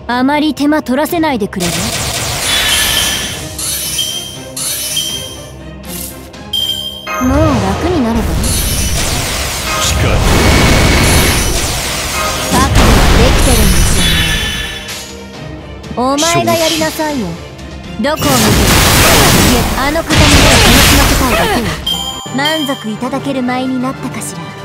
あまり手間取らせないでくれる？もう楽になればいい。 近い。 覚悟はできてるんですよね。お前がやりなさいよ。どこを見てる？いえ、あの方に目を楽しませたいだけよ。満足いただける舞になったかしら。